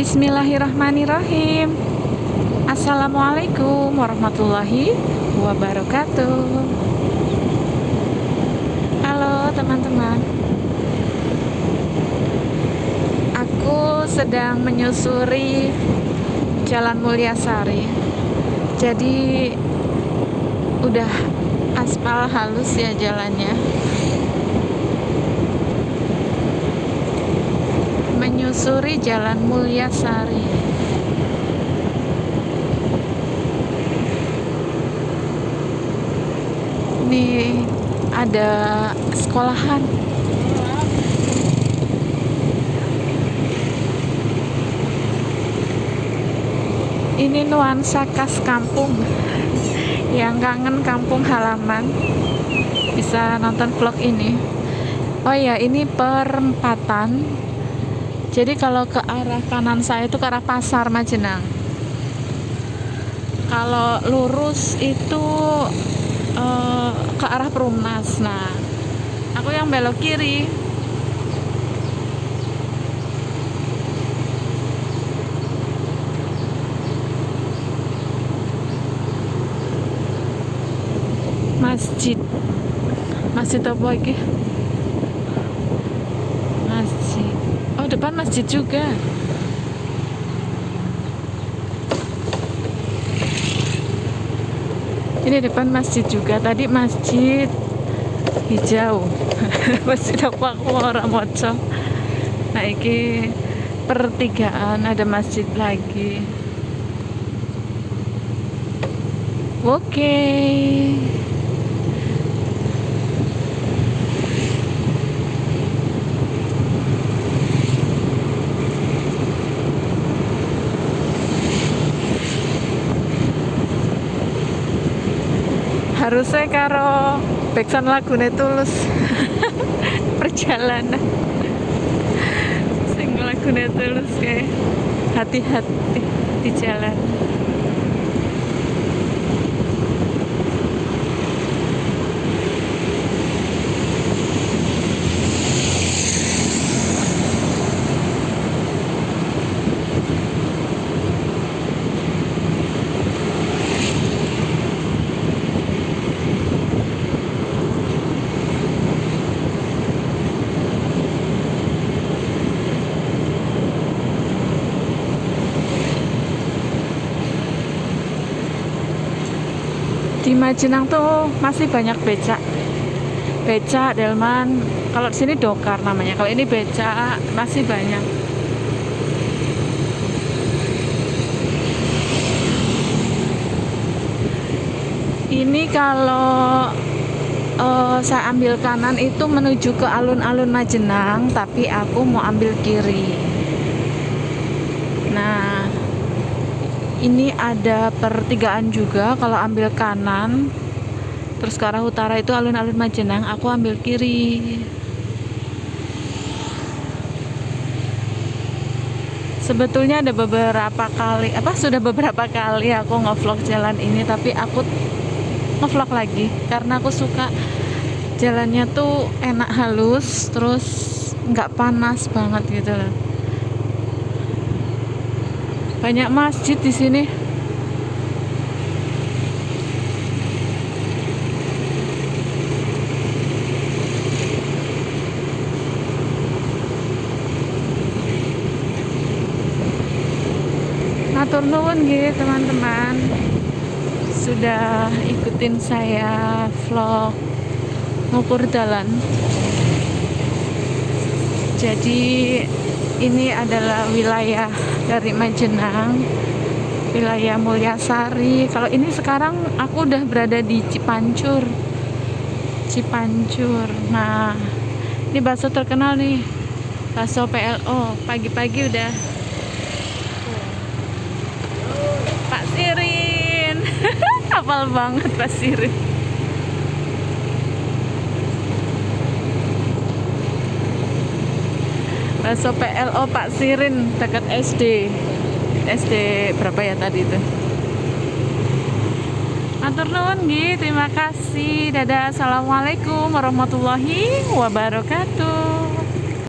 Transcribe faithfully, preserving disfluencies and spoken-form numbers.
Bismillahirrahmanirrahim. Assalamualaikum warahmatullahi wabarakatuh. Halo teman-teman, aku sedang menyusuri Jalan Mulyasari. Jadi udah aspal halus ya jalannya. Menyusuri Jalan Mulyasari. Ini ada sekolahan. Ini nuansa khas kampung. Yang kangen kampung halaman bisa nonton vlog ini. Oh ya, ini perempatan. Jadi kalau ke arah kanan saya itu ke arah Pasar Majenang. Kalau lurus itu uh, ke arah Perumnas. Nah, aku yang belok kiri. Masjid. Masjid apa lagi? Masjid. Oh, depan masjid juga. Ini depan masjid juga. Tadi masjid hijau. Masjid apa aku orang moco. Nah, ini pertigaan ada masjid lagi. Oke. Okay. Harusnya karo backsound lagune Tulus. Perjalanan sing lagune Tulus kayak hati-hati di jalan. Di Majenang tuh masih banyak becak, becak, delman. Kalau di sini dokar namanya. Kalau ini becak masih banyak. Ini kalau uh, saya ambil kanan itu menuju ke alun-alun Majenang, tapi aku mau ambil kiri. Nah, ini ada pertigaan juga. Kalau ambil kanan terus ke arah utara itu alun-alun Majenang, aku ambil kiri. Sebetulnya ada beberapa kali apa sudah beberapa kali aku ngevlog jalan ini, tapi aku ngevlog lagi karena aku suka jalannya tuh enak, halus, terus nggak panas banget gitu loh. Banyak masjid di sini. Matur nuwun nggih teman-teman. Sudah ikutin saya vlog ngukur jalan. Jadi ini adalah wilayah dari Majenang, wilayah Mulyasari. Kalau ini sekarang aku udah berada di Cipancur. Cipancur. Nah, ini bakso terkenal nih, bakso P L O. Pagi-pagi udah. Pak Sirin, hafal banget Pak Sirin. Bakso P L O Pak Sirin dekat S D. S D berapa ya tadi itu? Matur nuwun nggih, terima kasih. Dadah. Assalamualaikum warahmatullahi wabarakatuh.